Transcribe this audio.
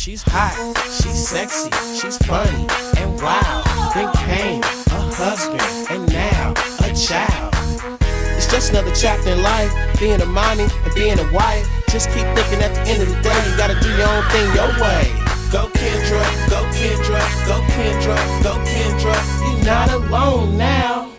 She's hot, she's sexy, she's funny and wild. Then came a husband and now a child. It's just another chapter in life, being a mommy and being a wife. Just keep thinking at the end of the day, you gotta do your own thing your way. Go Kendra, go Kendra, go Kendra, go Kendra. You're not alone now.